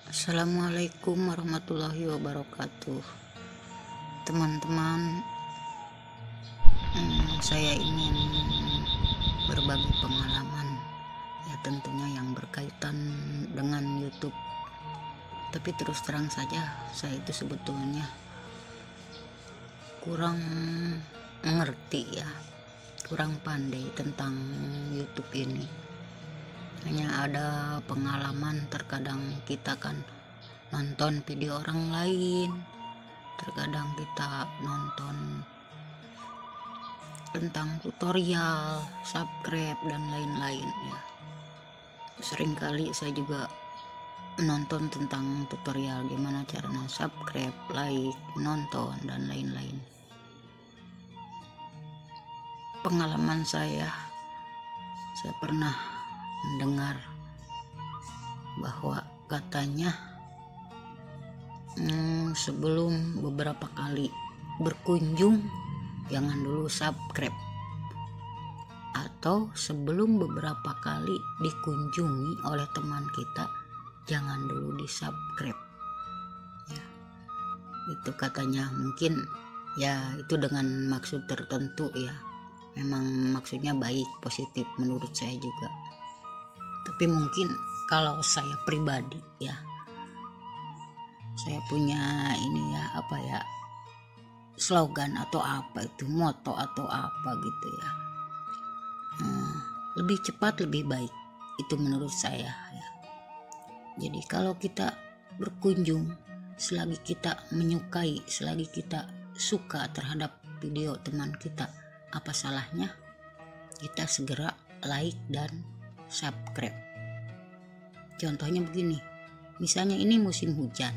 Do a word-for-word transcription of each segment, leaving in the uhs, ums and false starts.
Assalamualaikum warahmatullahi wabarakatuh. Teman-teman, hmm, saya ingin berbagi pengalaman, ya tentunya yang berkaitan dengan YouTube. Tapi terus terang saja, saya itu sebetulnya kurang mengerti ya, kurang pandai tentang YouTube ini. Hanya ada pengalaman, terkadang kita kan nonton video orang lain, terkadang kita nonton tentang tutorial, subscribe dan lain-lain ya. Seringkali saya juga menonton tentang tutorial gimana caranya subscribe, like, nonton dan lain-lain. Pengalaman saya, saya pernah mendengar bahwa katanya hmm, sebelum beberapa kali berkunjung jangan dulu subscribe, atau sebelum beberapa kali dikunjungi oleh teman kita jangan dulu di subscribe ya. Itu katanya, mungkin ya itu dengan maksud tertentu ya, memang maksudnya baik, positif menurut saya juga. Tapi mungkin kalau saya pribadi ya, saya punya ini ya, apa ya, slogan atau apa itu, moto atau apa gitu ya, hmm, lebih cepat lebih baik, itu menurut saya ya. Jadi kalau kita berkunjung, selagi kita menyukai, selagi kita suka terhadap video teman kita, apa salahnya kita segera like dan subscribe. Contohnya begini, misalnya ini musim hujan,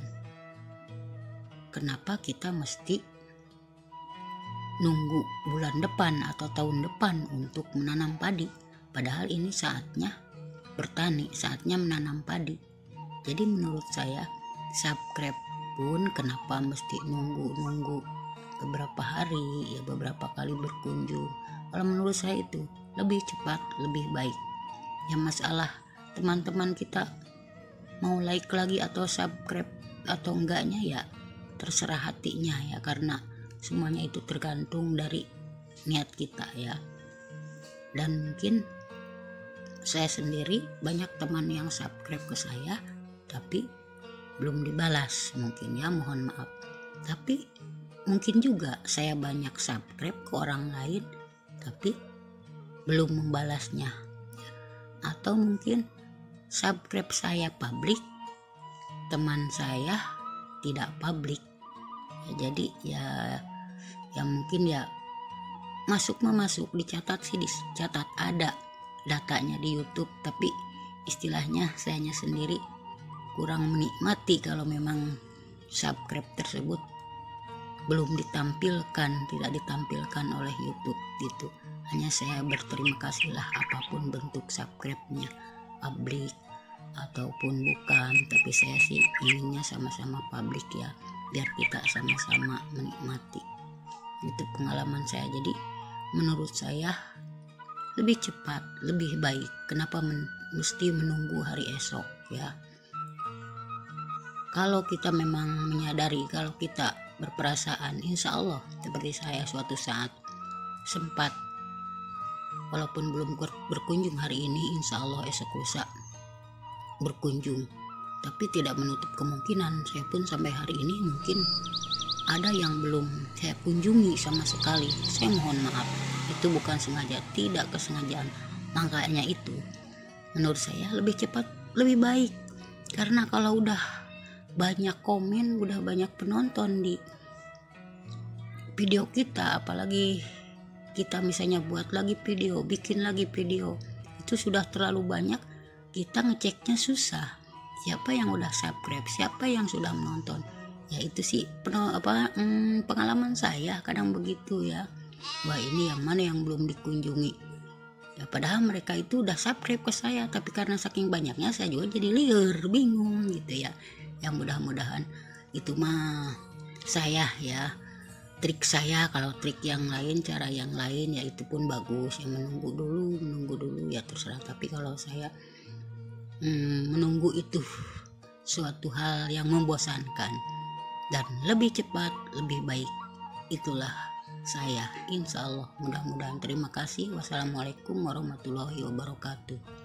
kenapa kita mesti nunggu bulan depan atau tahun depan untuk menanam padi, padahal ini saatnya bertani, saatnya menanam padi. Jadi menurut saya subscribe pun kenapa mesti nunggu-nunggu beberapa hari ya, beberapa kali berkunjung. Kalau menurut saya itu lebih cepat lebih baik ya. Masalah teman-teman kita mau like lagi atau subscribe atau enggaknya ya terserah hatinya ya, karena semuanya itu tergantung dari niat kita ya. Dan mungkin saya sendiri banyak teman yang subscribe ke saya tapi belum dibalas mungkin ya, mohon maaf. Tapi mungkin juga saya banyak subscribe ke orang lain tapi belum membalasnya, atau mungkin subscribe saya publik, teman saya tidak publik ya. Jadi ya yang mungkin ya masuk memasuk dicatat sih, dicatat ada datanya di YouTube, tapi istilahnya sayanya sendiri kurang menikmati kalau memang subscribe tersebut belum ditampilkan, tidak ditampilkan oleh YouTube gitu. Hanya saya berterima kasih lah apapun bentuk subscribe-nya, publik ataupun bukan, tapi saya sih inginnya sama-sama publik ya, biar kita sama-sama menikmati. Itu pengalaman saya. Jadi menurut saya lebih cepat lebih baik. Kenapa men- mesti menunggu hari esok ya? Kalau kita memang menyadari, kalau kita berperasaan, insya Allah seperti saya suatu saat sempat, walaupun belum berkunjung hari ini, insya Allah esok lusa berkunjung. Tapi tidak menutup kemungkinan saya pun sampai hari ini mungkin ada yang belum saya kunjungi sama sekali. Saya mohon maaf, itu bukan sengaja, tidak kesengajaan. Makanya itu menurut saya lebih cepat lebih baik, karena kalau udah banyak komen, udah banyak penonton di video kita, apalagi kita misalnya buat lagi video, bikin lagi video, itu sudah terlalu banyak, kita ngeceknya susah siapa yang udah subscribe, siapa yang sudah menonton ya. Itu sih peno, apa hmm, pengalaman saya kadang begitu ya. Wah, ini yang mana yang belum dikunjungi ya, padahal mereka itu udah subscribe ke saya, tapi karena saking banyaknya saya juga jadi liar, bingung gitu ya. Yang mudah-mudahan itu mah saya ya, trik saya. Kalau trik yang lain, cara yang lain ya itu pun bagus, yang menunggu dulu menunggu dulu ya terserah. Tapi kalau saya hmm, menunggu itu suatu hal yang membosankan, dan lebih cepat lebih baik. Itulah saya, insya Allah. Mudah-mudahan. Terima kasih. Wassalamualaikum warahmatullahi wabarakatuh.